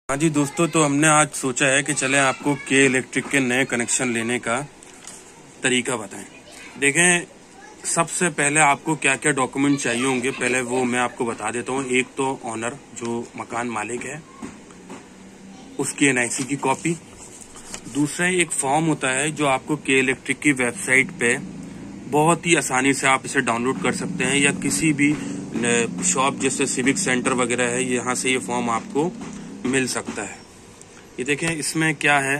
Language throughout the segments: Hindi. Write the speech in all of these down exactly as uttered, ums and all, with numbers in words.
हाँ जी दोस्तों, तो हमने आज सोचा है कि चले आपको के इलेक्ट्रिक के नए कनेक्शन लेने का तरीका बताएं। देखें, सबसे पहले आपको क्या क्या डॉक्यूमेंट चाहिए होंगे, पहले वो मैं आपको बता देता हूँ। एक तो ऑनर, जो मकान मालिक है, उसकी एन आई सी की कॉपी। दूसरा एक फॉर्म होता है जो आपको के इलेक्ट्रिक की वेबसाइट पे बहुत ही आसानी से आप इसे डाउनलोड कर सकते हैं, या किसी भी शॉप जैसे सिविक सेंटर वगैरह है, यहाँ से ये फॉर्म आपको मिल सकता है। ये देखें, इसमें क्या है,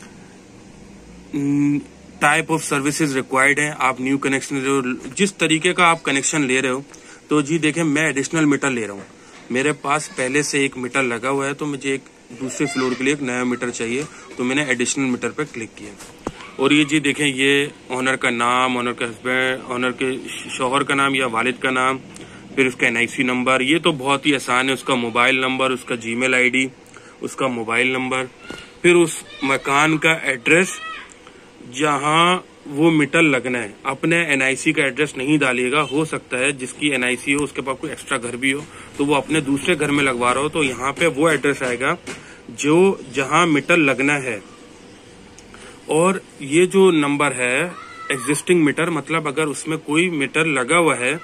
टाइप ऑफ सर्विसेज रिक्वायर्ड है। आप न्यू कनेक्शन ले रहे हो, जिस तरीके का आप कनेक्शन ले रहे हो। तो जी देखें, मैं एडिशनल मीटर ले रहा हूँ। मेरे पास पहले से एक मीटर लगा हुआ है, तो मुझे एक दूसरे फ्लोर के लिए एक नया मीटर चाहिए, तो मैंने एडिशनल मीटर पर क्लिक किया। और ये जी देखें, ये ऑनर का नाम, ऑनर का हस्बैंड, ऑनर के शौहर का नाम या वालिद का नाम, फिर उसका एन आई सी नंबर। ये तो बहुत ही आसान है। उसका मोबाइल नंबर, उसका जीमेल आईडी, उसका मोबाइल नंबर, फिर उस मकान का एड्रेस जहां वो मीटर लगना है। अपने एन आई सी का एड्रेस नहीं डालिएगा। हो सकता है जिसकी एन आई सी हो उसके पास कोई एक्स्ट्रा घर भी हो, तो वो अपने दूसरे घर में लगवा रहा हो, तो यहाँ पे वो एड्रेस आएगा जो जहां मीटर लगना है। और ये जो नंबर है एग्जिस्टिंग मीटर, मतलब अगर उसमें कोई मीटर लगा हुआ है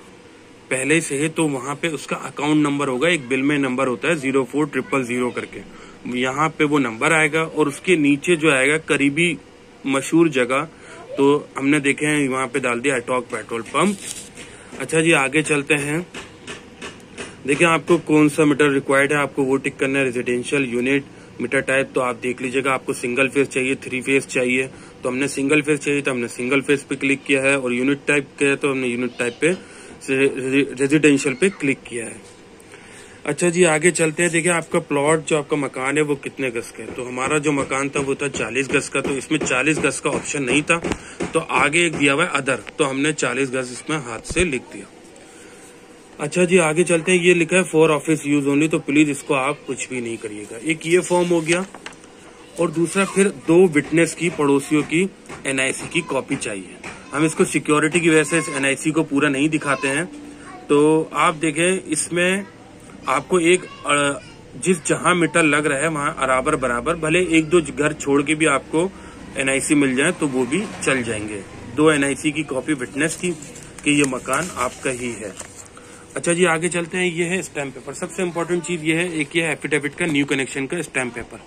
पहले से है, तो वहां पे उसका अकाउंट नंबर होगा। एक बिल में नंबर होता है जीरो फोर ट्रिपल जीरो करके, यहाँ पे वो नंबर आएगा। और उसके नीचे जो आएगा करीबी मशहूर जगह, तो हमने देखे हैं वहां पे डाल दिया अटॉक पेट्रोल पंप। अच्छा जी, आगे चलते हैं। देखिए, आपको कौन सा मीटर रिक्वायर्ड है, आपको वो टिक करना है। रेजिडेंशियल यूनिट, मीटर टाइप तो आप देख लीजिएगा, आपको सिंगल फेज चाहिए, थ्री फेज चाहिए। तो हमने सिंगल फेज चाहिए, तो हमने सिंगल फेज पे क्लिक किया है। और यूनिट टाइप किया है, तो हमने यूनिट टाइप पे रेजिडेंशियल पे क्लिक किया है। अच्छा जी, आगे चलते हैं। देखिए, आपका प्लॉट जो आपका मकान है वो कितने गज का है। तो हमारा जो मकान था वो था चालीस गज का, तो इसमें चालीस गज का ऑप्शन नहीं था, तो आगे एक दिया हुआ है अदर, तो हमने चालीस गज इसमें हाथ से लिख दिया। अच्छा जी, आगे चलते हैं। ये लिखा है फॉर ऑफिस यूज ओनली, तो प्लीज इसको आप कुछ भी नहीं करिएगा। एक ये फॉर्म हो गया, और दूसरा फिर दो विटनेस की, पड़ोसियों की एन आई सी की कॉपी चाहिए। हम इसको सिक्योरिटी की वजह से इस एन आई सी को पूरा नहीं दिखाते हैं। तो आप देखें, इसमें आपको एक जिस जहां मीटर लग रहा है वहां बराबर बराबर, भले एक दो घर छोड़ के भी आपको एन आई सी मिल जाए तो वो भी चल जाएंगे। दो एन आई सी की कॉपी विटनेस की कि ये मकान आपका ही है। अच्छा जी, आगे चलते हैं। ये है स्टैम्प पेपर। सबसे इम्पोर्टेंट चीज ये है, एक ये है एफिडेविट का, न्यू कनेक्शन का स्टैम्प पेपर।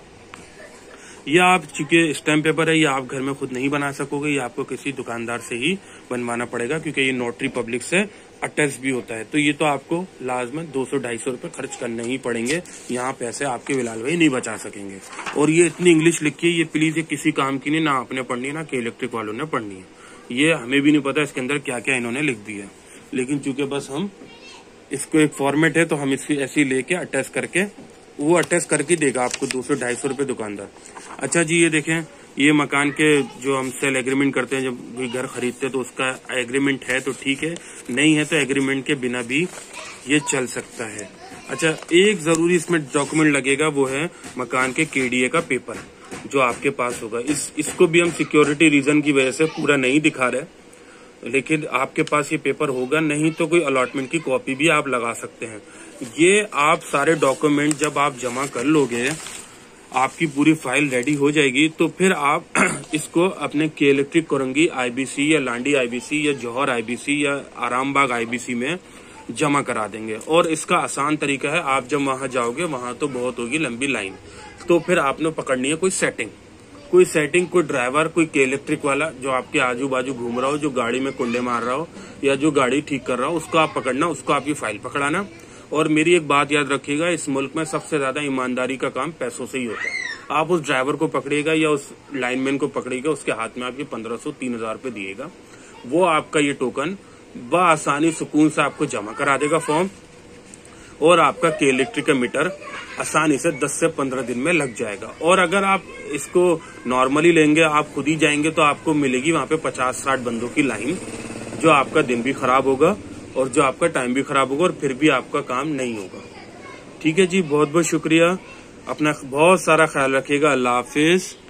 ये आप, चूंकि स्टैम्प पेपर है, ये आप घर में खुद नहीं बना सकोगे, ये आपको किसी दुकानदार से ही बनवाना पड़ेगा, क्योंकि ये नोटरी पब्लिक से अटैच भी होता है। तो ये तो आपको लाजमन दो सौ ढाई सौ रुपए खर्च करने ही पड़ेंगे। यहाँ पैसे आपके बिलाल भाई नहीं बचा सकेंगे। और ये इतनी इंग्लिश लिखी है, ये प्लीज ये किसी काम की नहीं, ना आपने पढ़नी है ना के इलेक्ट्रिक वालों ने पढ़नी है। ये हमें भी नहीं पता इसके अंदर क्या क्या इन्होंने लिख दिया है, लेकिन चूंकि बस हम इसको एक फॉर्मेट है, तो हम इसकी ऐसी लेके अटैच करके, वो अटैच करके देगा आपको दो सौ ढाई सौ रुपए दुकानदार। अच्छा जी, ये देखें, ये मकान के जो हम सेल एग्रीमेंट करते हैं, जब भी घर खरीदते हैं, तो उसका एग्रीमेंट है तो ठीक है, नहीं है तो एग्रीमेंट के बिना भी ये चल सकता है। अच्छा, एक जरूरी इसमें डॉक्यूमेंट लगेगा, वो है मकान के के डी ए का पेपर, जो आपके पास होगा। इस इसको भी हम सिक्योरिटी रीजन की वजह से पूरा नहीं दिखा रहे, लेकिन आपके पास ये पेपर होगा। नहीं तो कोई अलॉटमेंट की कॉपी भी आप लगा सकते हैं। ये आप सारे डॉक्यूमेंट जब आप जमा कर लोगे, आपकी पूरी फाइल रेडी हो जाएगी, तो फिर आप इसको अपने के electric Korangi I B C या लांडी आई बी सी या जौहर आई बी सी या आरामबाग आई बी सी में जमा करा देंगे। और इसका आसान तरीका है, आप जब वहां जाओगे, वहां तो बहुत होगी लंबी लाइन, तो फिर आपने पकड़नी है कोई सेटिंग, कोई सेटिंग, कोई ड्राइवर, कोई के इलेक्ट्रिक वाला जो आपके आजू बाजू घूम रहा हो, जो गाड़ी में कुंडे मार रहा हो या जो गाड़ी ठीक कर रहा हो, उसको आप पकड़ना, उसको आपकी फाइल पकड़ाना। और मेरी एक बात याद रखिएगा, इस मुल्क में सबसे ज्यादा ईमानदारी का काम पैसों से ही होता है। आप उस ड्राइवर को पकड़िएगा या उस लाइनमैन को पकड़िएगा, उसके हाथ में आपके पंद्रह सौ तीन हजार रुपए दिएगा, वो आपका ये टोकन बआसानी सुकून से आपको जमा करा देगा फॉर्म, और आपका के इलेक्ट्रिक का मीटर आसानी से दस से पंद्रह दिन में लग जाएगा। और अगर आप इसको नॉर्मली लेंगे, आप खुद ही जाएंगे, तो आपको मिलेगी वहां पे पचास साठ बंदों की लाइन, जो आपका दिन भी खराब होगा और जो आपका टाइम भी खराब होगा, और फिर भी आपका काम नहीं होगा। ठीक है जी, बहुत बहुत शुक्रिया। अपना बहुत सारा ख्याल रखिएगा। अल्लाह हाफिज।